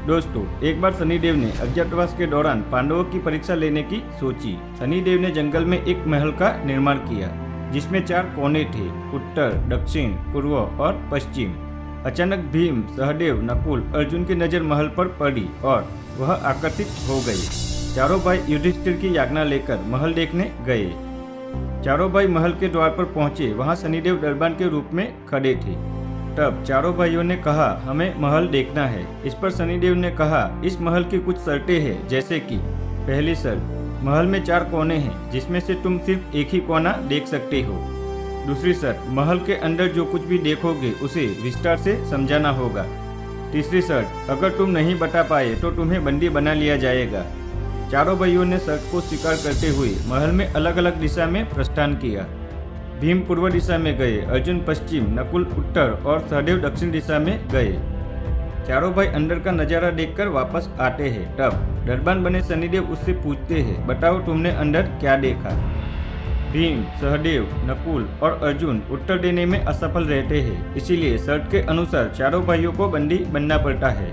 दोस्तों, एक बार शनिदेव ने अज्ञातवास के दौरान पांडवों की परीक्षा लेने की सोची। शनिदेव ने जंगल में एक महल का निर्माण किया जिसमें 4 कोने थे, उत्तर, दक्षिण, पूर्व और पश्चिम। अचानक भीम, सहदेव, नकुल, अर्जुन की नजर महल पर पड़ी और वह आकर्षित हो गए। चारों भाई युधिष्ठिर की आज्ञा लेकर महल देखने गए। चारों भाई महल के द्वार पर पहुंचे। वहां शनिदेव दरबान के रूप में खड़े थे। तब चारों भाइयों ने कहा, हमें महल देखना है। इस पर शनिदेव ने कहा, इस महल की कुछ शर्तें हैं, जैसे कि पहली शर्त, महल में 4 कोने हैं जिसमें से तुम सिर्फ एक ही कोना देख सकते हो। दूसरी शर्त, महल के अंदर जो कुछ भी देखोगे उसे विस्तार से समझाना होगा। तीसरी शर्त, अगर तुम नहीं बता पाए तो तुम्हें बंदी बना लिया जाएगा। चारों भाइयों ने शर्त को स्वीकार करते हुए महल में अलग अलग दिशा में प्रस्थान किया। भीम पूर्व दिशा में गए, अर्जुन पश्चिम, नकुल उत्तर और सहदेव दक्षिण दिशा में गए। चारों भाई अंदर का नजारा देखकर वापस आते हैं। तब दरबान बने शनिदेव उससे पूछते हैं, बताओ तुमने अंदर क्या देखा। भीम, सहदेव, नकुल और अर्जुन उत्तर देने में असफल रहते हैं, इसीलिए शर्त के अनुसार चारों भाइयों को बंदी बनना पड़ता है।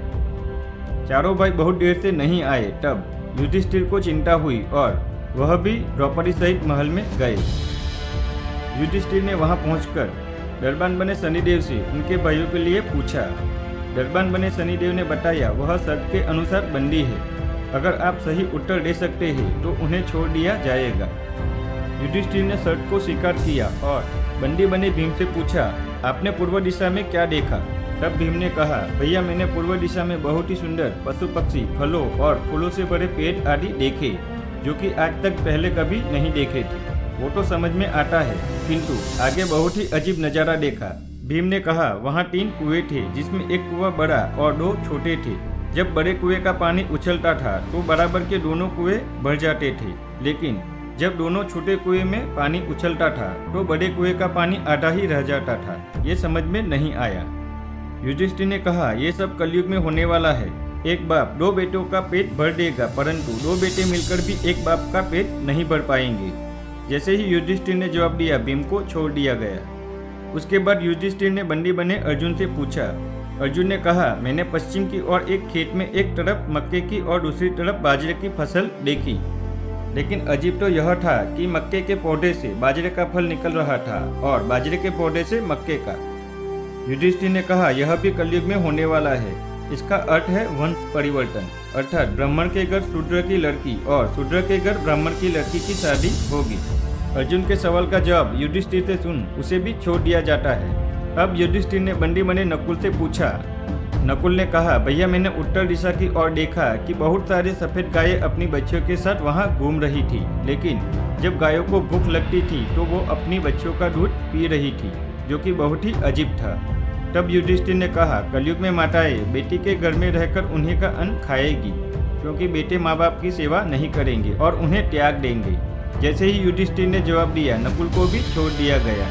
चारों भाई बहुत देर से नहीं आए। तब युधिष्ठिर को चिंता हुई और वह भी द्रौपदी सहित महल में गए। युधिष्ठिर ने वहां पहुंचकर दरबान बने शनिदेव से उनके भाइयों के लिए पूछा। दरबान बने शनिदेव ने बताया, वह शर्त के अनुसार बंदी है। अगर आप सही उत्तर दे सकते हैं तो उन्हें छोड़ दिया जाएगा। युधिष्ठिर ने शर्त को स्वीकार किया और बंदी बने भीम से पूछा, आपने पूर्व दिशा में क्या देखा। तब भीम ने कहा, भैया मैंने पूर्व दिशा में बहुत ही सुंदर पशु पक्षी, फलों और फूलों से भरे पेड़ आदि देखे, जो कि आज तक पहले कभी नहीं देखे थे। वो तो समझ में आता है, किंतु आगे बहुत ही अजीब नज़ारा देखा। भीम ने कहा, वहाँ 3 कुएं थे जिसमें एक कुआं बड़ा और 2 छोटे थे। जब बड़े कुएं का पानी उछलता था तो बराबर के दोनों कुएं भर जाते थे, लेकिन जब दोनों छोटे कुएं में पानी उछलता था तो बड़े कुएं का पानी आधा ही रह जाता था। ये समझ में नहीं आया। युधिष्ठिर ने कहा, ये सब कलयुग में होने वाला है। एक बाप 2 बेटों का पेट भर देगा, परंतु 2 बेटे मिलकर भी एक बाप का पेट नहीं भर पाएंगे। जैसे ही युधिष्ठिर ने जवाब दिया, भीम को छोड़ दिया गया। उसके बाद युधिष्ठिर ने बंदी बने अर्जुन से पूछा। अर्जुन ने कहा, मैंने पश्चिम की ओर एक खेत में एक तरफ मक्के की और दूसरी तरफ बाजरे की फसल देखी, लेकिन अजीब तो यह था कि मक्के के पौधे से बाजरे का फल निकल रहा था और बाजरे के पौधे से मक्के का। युधिष्ठिर ने कहा, यह भी कलयुग में होने वाला है। इसका अर्थ है वंश परिवर्तन, अर्थात ब्राह्मण के घर शूद्र की लड़की और शूद्र के घर ब्राह्मण की लड़की की शादी होगी। अर्जुन के सवाल का जवाब युधिष्ठिर से सुन उसे भी छोड़ दिया जाता है। अब युधिष्ठिर ने बंदी बने नकुल से पूछा। नकुल ने कहा, भैया मैंने उत्तर दिशा की ओर देखा कि बहुत सारे सफेद गायें अपनी बच्चियों के साथ वहां घूम रही थी, लेकिन जब गायों को भूख लगती थी तो वो अपनी बच्चियों का दूध पी रही थी, जो कि बहुत ही अजीब था। तब युधिष्ठिर ने कहा, कलयुग में माताएं बेटी के घर में रहकर उन्हीं का अन्न खाएगी, क्योंकि बेटे माँ बाप की सेवा नहीं करेंगे और उन्हें त्याग देंगे। जैसे ही युधिष्ठिर ने जवाब दिया, नकुल को भी छोड़ दिया गया।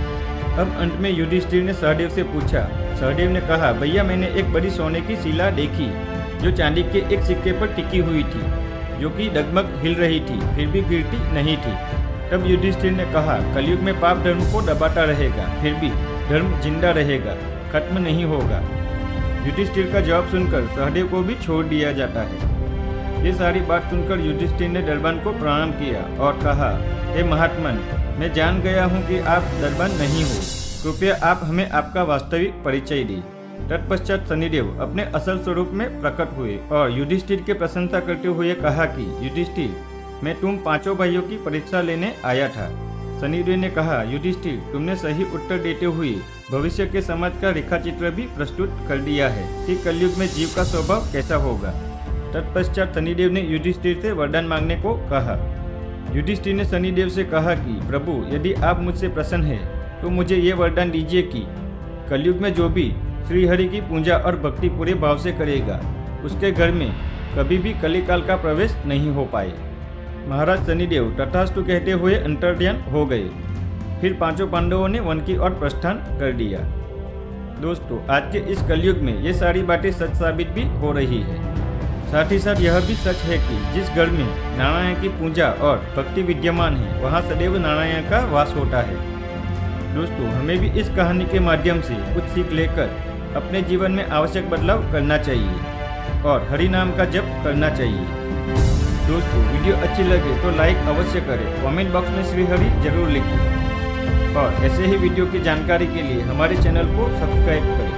अब अंत में युधिष्ठिर ने सहदेव से पूछा। सहदेव ने कहा, भैया मैंने एक बड़ी सोने की शिला देखी जो चांदी के एक सिक्के पर टिकी हुई थी, जो कि डगमग हिल रही थी, फिर भी गिरती नहीं थी। तब युधिष्ठिर ने कहा, कलयुग में पाप धर्म को दबाता रहेगा, फिर भी धर्म जिंदा रहेगा, खत्म नहीं होगा। युधिष्ठिर का जवाब सुनकर सहदेव को भी छोड़ दिया जाता है। ये सारी बात सुनकर युधिष्ठिर ने दरबान को प्रणाम किया और कहा, हे महात्मन, मैं जान गया हूँ कि आप दरबान नहीं हो, कृपया आप हमें आपका वास्तविक परिचय दें। तत्पश्चात शनिदेव अपने असल स्वरूप में प्रकट हुए और युधिष्ठिर की प्रशंसा करते हुए कहा कि युधिष्ठिर, मैं तुम 5 भाइयों की परीक्षा लेने आया था। शनिदेव ने कहा, युधिष्ठिर, तुमने सही उत्तर देते हुए भविष्य के समाज का रेखाचित्र भी प्रस्तुत कर दिया है कि कलयुग में जीव का स्वभाव कैसा होगा। तत्पश्चात शनिदेव ने युधिष्ठिर से वरदान मांगने को कहा। युधिष्ठिर ने शनिदेव से कहा कि प्रभु, यदि आप मुझसे प्रसन्न हैं तो मुझे ये वरदान दीजिए कि कलयुग में जो भी श्रीहरि की पूजा और भक्ति पूरे भाव से करेगा, उसके घर में कभी भी कलिकाल का प्रवेश नहीं हो पाए। महाराज शनिदेव तथास्तु कहते हुए अंतर्ध्यान हो गए। फिर 5 पांडवों ने वन की ओर प्रस्थान कर दिया। दोस्तों, आज के इस कलयुग में ये सारी बातें सच साबित भी हो रही है। साथ ही साथ यह भी सच है कि जिस घर में नारायण की पूजा और भक्ति विद्यमान है, वहाँ सदैव नारायण का वास होता है। दोस्तों, हमें भी इस कहानी के माध्यम से कुछ सीख लेकर अपने जीवन में आवश्यक बदलाव करना चाहिए। और हरि नाम का जप करना चाहिए। दोस्तों, वीडियो अच्छी लगे तो लाइक अवश्य करें, कमेंट बॉक्स में श्री हरि जरूर लिखें और ऐसे ही वीडियो की जानकारी के लिए हमारे चैनल को सब्सक्राइब करें।